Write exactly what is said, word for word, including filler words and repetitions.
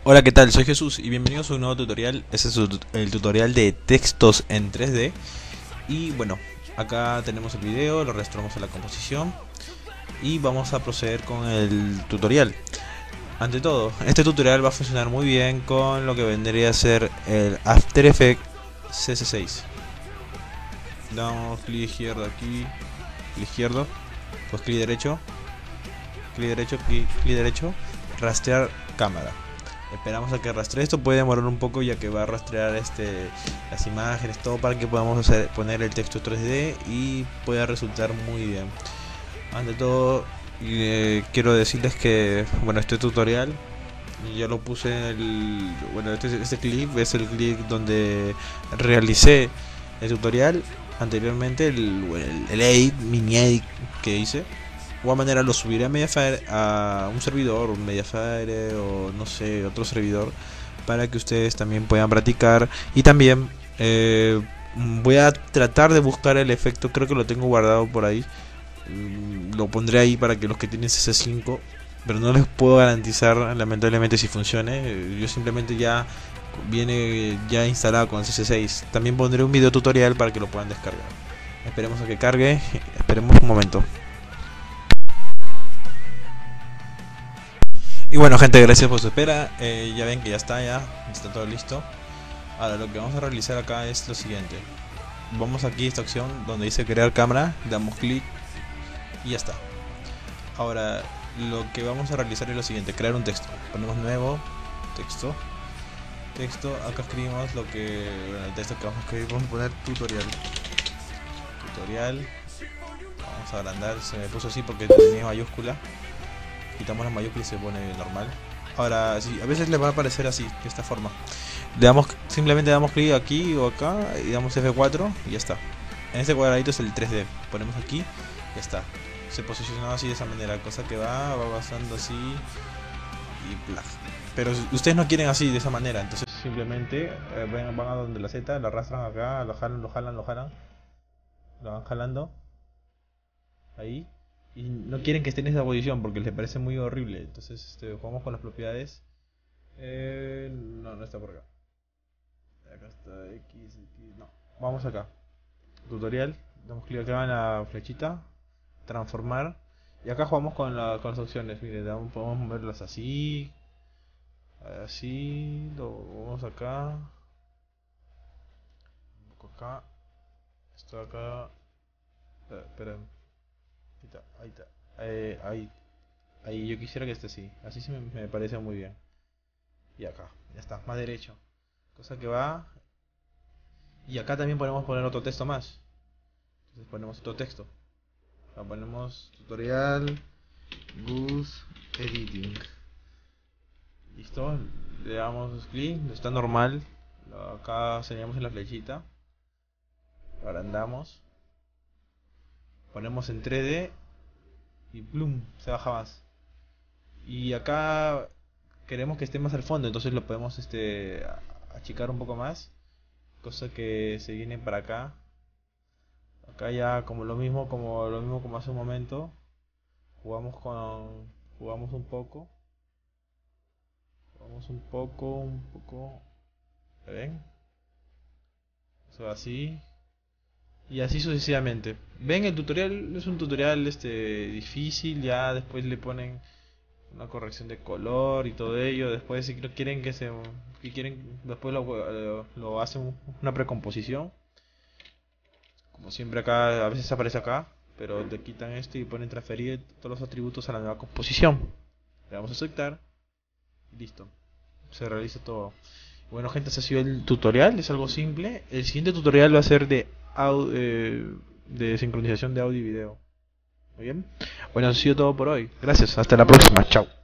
Hola, ¿qué tal? Soy Jesús y bienvenidos a un nuevo tutorial. Este es el tutorial de textos en tres D. Y bueno, acá tenemos el video, lo restauramos a la composición y vamos a proceder con el tutorial. Ante todo, este tutorial va a funcionar muy bien con lo que vendría a ser el After Effects C S seis. Damos clic izquierdo aquí, clic izquierdo, pues clic derecho, clic derecho, clic, clic derecho, rastrear cámara. Esperamos a que rastree. Esto puede demorar un poco ya que va a rastrear este, las imágenes, todo para que podamos hacer, poner el texto tres D y pueda resultar muy bien. Ante todo, eh, quiero decirles que bueno, este tutorial yo lo puse en el, bueno, este, este clip es el clip donde realicé el tutorial anteriormente, el, el, el edit, mini edit que hice. De igual manera lo subiré a Mediafire, a un servidor, un Mediafire o no sé, otro servidor, para que ustedes también puedan practicar. Y también eh, voy a tratar de buscar el efecto, creo que lo tengo guardado por ahí. Lo pondré ahí para que los que tienen C S cinco, pero no les puedo garantizar lamentablemente si funcione. Yo simplemente ya viene ya instalado con C S seis. También pondré un video tutorial para que lo puedan descargar. Esperemos a que cargue, esperemos un momento. Y bueno, gente, gracias por su espera. eh, Ya ven que ya está, ya está todo listo. Ahora lo que vamos a realizar acá es lo siguiente. Vamos aquí a esta opción donde dice crear cámara, damos clic y ya está. Ahora lo que vamos a realizar es lo siguiente: crear un texto. Ponemos nuevo, texto, texto, acá escribimos lo que, bueno, el texto que vamos a escribir. Vamos a poner tutorial, tutorial. Vamos a agrandar, se me puso así porque tenía mayúscula. Quitamos la mayúscula y se pone normal. Ahora, sí, a veces le va a aparecer así, de esta forma. Le damos, simplemente damos clic aquí o acá y damos F cuatro y ya está. En este cuadradito es el tres D. Ponemos aquí, ya está. Se posiciona así de esa manera, cosa que va, va pasando así y bla. Pero ustedes no quieren así de esa manera, entonces simplemente eh, van, van a donde la Z, la arrastran acá, lo jalan, lo jalan, lo jalan, lo van jalando ahí. Y no quieren que esté en esa posición porque les parece muy horrible. Entonces este, jugamos con las propiedades. eh, No, no está por acá. Acá está X, X, no. Vamos acá, tutorial, damos clic acá en la flechita, transformar. Y acá jugamos con, la, con las opciones. Miren, damos, podemos moverlas así, así, lo vamos acá, un poco acá, esto acá. eh, Esperen, ahí está, ahí está. Eh, ahí, ahí yo quisiera que esté así, así sí me, me parece muy bien. Y acá, ya está, más derecho, cosa que va. Y acá también podemos poner otro texto más. Entonces ponemos otro texto. Acá ponemos tutorial Goose Editing. Listo, le damos clic, está normal. Acá señalamos en la flechita, lo agrandamos, ponemos en tres D y plum, se baja más. Y acá queremos que esté más al fondo, entonces lo podemos este achicar un poco más, cosa que se viene para acá. Acá ya como lo mismo como lo mismo como hace un momento, jugamos con jugamos un poco, jugamos un poco, un poco, ¿ven? Eso así. Y así sucesivamente. Ven, el tutorial es un tutorial este difícil, ya después le ponen una corrección de color y todo ello. Después si quieren que se que quieren después lo, lo, lo hacen una precomposición. Como siempre acá a veces aparece acá, pero le quitan esto y ponen transferir todos los atributos a la nueva composición. Le damos a aceptar y listo. Se realiza todo. Bueno, gente, ese ha sido el tutorial, es algo simple. El siguiente tutorial va a ser de eh, de sincronización de audio y video. Muy bien. Bueno, eso ha sido todo por hoy. Gracias, hasta la próxima. Chao.